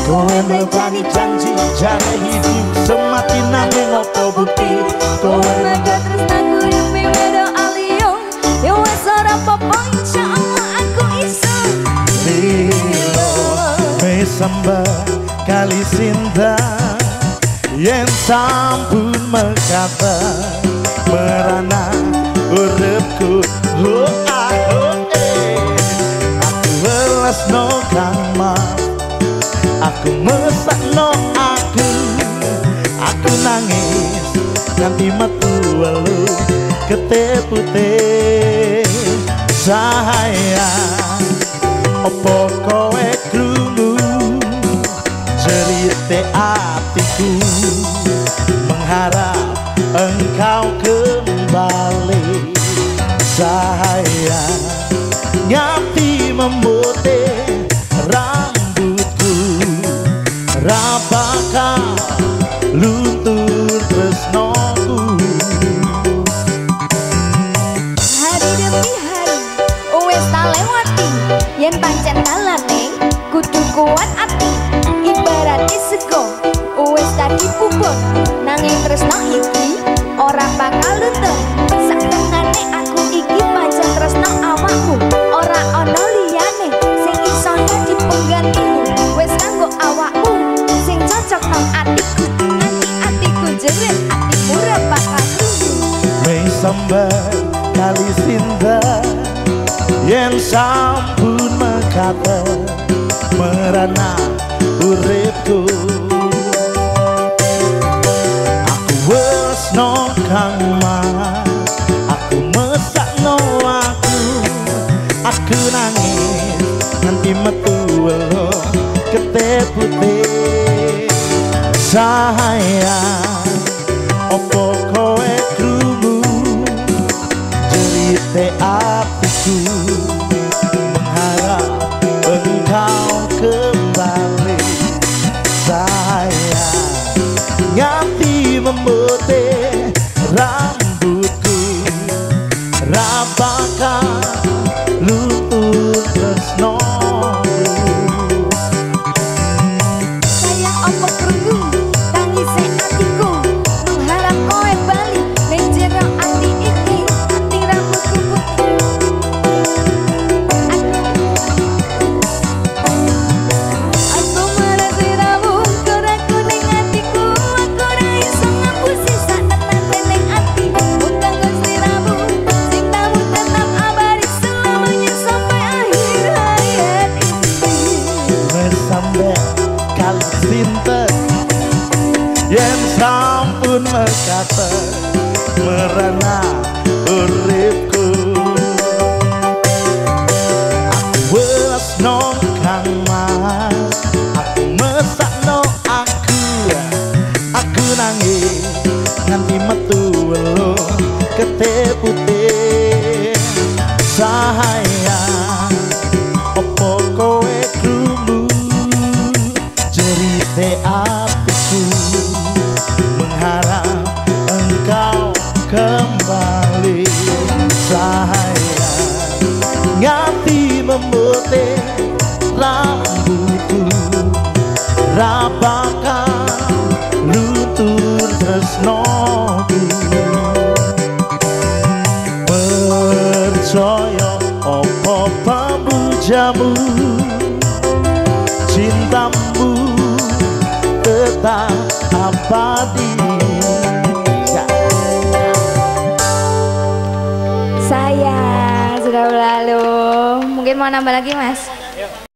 Kowe mlebani janji jane hidup semati nanging opo bukti. Kowe Mega tresnaku yang wedo aliyo. Yo wes ora apa-apa insyaallah aku iso. Lilo me samba kali sinta yen sampun mekata merana uripku aku welas no kang maaf aku mesakno aku nangis nganti metu welu ketepute sayang opo kowe krungu cerita hatiku mengharap engkau kembali sayang ngati memutih rambutku rapakah luntur tresnoku. Hari demi hari wes tak lewati yen pancen dalane kudu kuat ati ibarat sego wes tadi pupuk nanging tresno iki ora bakal luntur saktenane aku iki pancen tresno awakmu ora ana liyane sing iso dadi penggantimu wes kanggo awakmu sing cocok nang atiku nganti atiku jerit atimu ora bakal Mei sambar kali sinta yen sampun mekata merana uripku aku wes no kang mas aku mesakno aku nangis nanti metu welo ketepute sayang opo kowe krungu cerita hatiku mengharap engkau kembali sayang ngati memutih rambutku rapakah luntur tresnoku. sayang opo krungu tangise atiku mengharap kowe bali ning jero ati iki ati rambutku putih aku merasa rambut koraku ning atiku aku ora iso ngapusi sak tenan ning ati utang Gusti rambut sing tamu tetap abadi selamanya sampai akhir hayat ini. Sampai kali sinta yen sampun mekata merana uripku aku welas no kang mas aku mesakno aku nangis nganti metu welo ketepute sayang opo kowe krungu cerita hatiku mengharap engkau kembali sayang ngati memutih rambutku rapakah luntur tresnoku percaya opo pamujamu cintamu tetap abadi. Sayang sudah berlalu mungkin mau nambah lagi mas.